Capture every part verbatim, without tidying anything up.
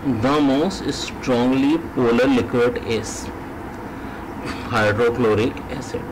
The most strongly polar liquid is hydrochloric acid.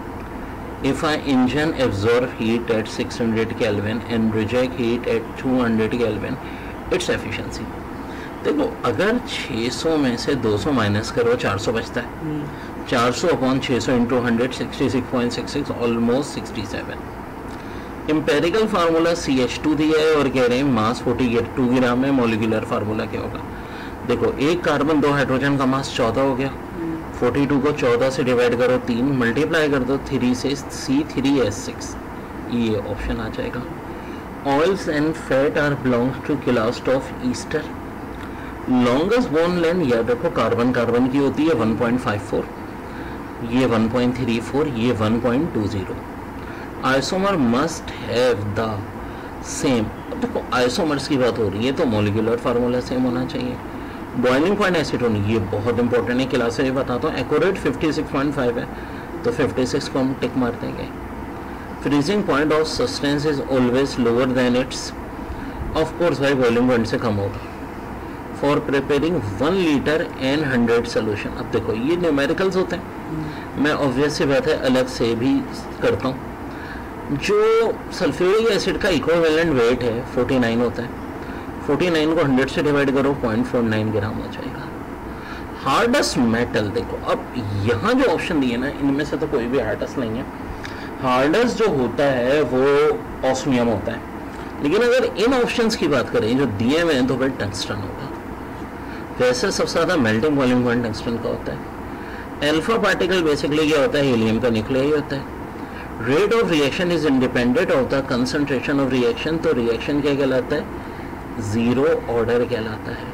If an engine absorbs heat at six hundred Kelvin and reject heat at two hundred Kelvin, its efficiency. देखो अगर छह सौ में से दो सौ minus करो चार सौ बचता है. चार सौ अपॉन छह सौ into hundred sixty six point six six almost sixty seven. Empirical formula C H two दिया है और कह रहे हैं मास फोर्टी टू ग्राम है. मॉलिक्यूलर फार्मूला क्या होगा? देखो एक कार्बन दो हाइड्रोजन का मास चौदह हो गया. फोर्टी टू को चौदह से डिवाइड करो तीन, मल्टीप्लाई कर दो थ्री से, सी थ्री एस सिक्स, ये ऑप्शन आ जाएगा. Oils and fat are belongs to class of ester. Longest bond length या देखो कार्बन कार्बन की होती है वन पॉइंट फाइव फोर, ये वन पॉइंट थ्री फोर, ये one point two zero. Isomer must have the same. देखो isomers की बात हो रही है तो मॉलिक्यूलर फार्मूला सेम होना चाहिए. बॉइलिंग पॉइंट एसीटोन ये बहुत इंपॉर्टेंट है, क्लास से बताता हूँ. Accurate fifty six point five है तो फिफ्टी सिक्स को हम टिक मार देंगे. Freezing point of substance is always lower than its, of course भाई बॉइलिंग पॉइंट से कम होगा. For preparing one litre and hundred solution. अब देखो ये न्यूमेरिकल्स होते हैं, मैं ऑब्वियस सी बात है अलग से भी करता हूँ. जो सल्फ्यूरिक एसिड का इक्विवेलेंट वेट है फोर्टी नाइन होता है. फोर्टी नाइन को हंड्रेड से डिवाइड करो पॉइंट फोर नाइन ग्राम हो जाएगा. हार्डेस्ट मेटल देखो, अब यहाँ जो ऑप्शन दिए ना इनमें से तो कोई भी हार्डेस्ट नहीं है. हार्डेस्ट जो होता है वो ऑस्मियम होता है. लेकिन अगर इन ऑप्शंस की बात करें जो दिए हुए हैं तो फिर टंगस्टन होगा. वैसे सबसे ज़्यादा मेल्टिंग बॉइलिंग पॉइंट टंगस्टन का होता है. एल्फा पार्टिकल बेसिकली क्या होता है? हीलियम का न्यूक्लियर ही होता है. Rate of reaction is independent of the concentration of reaction. तो रिएक्शन क्या कहलाता है? जीरो ऑर्डर कहलाता है.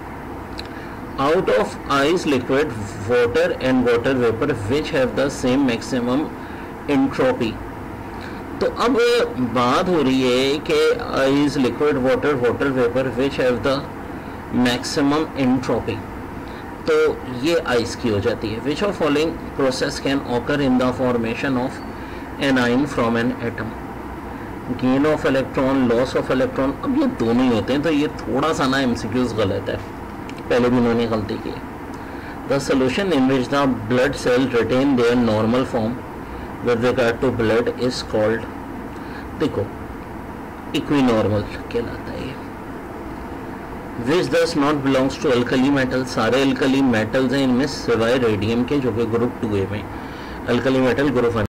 Out of ice liquid water and water vapour which have the same maximum entropy. तो अब बात हो रही है कि ice liquid water water vapour which have the maximum entropy, तो ये आइस की हो जाती है. Which of following process can occur in the formation of anion from an atom? Gain of electron, loss of electron. अब ये दोनों ही होते हैं तो ये थोड़ा सा ना एमसीक्यूज गलत है, पहले भी इन्होंने गलती की. The solution in which the blood cell retain their normal form with regard to blood is called, देखो इक्विनॉर्मल कहलाता है. Which does not belongs to alkali metal. सारे अल्कली मेटल्स हैं इनमें सिवाय रेडियम के जो कि ग्रुप टू ए में. Alkali metal group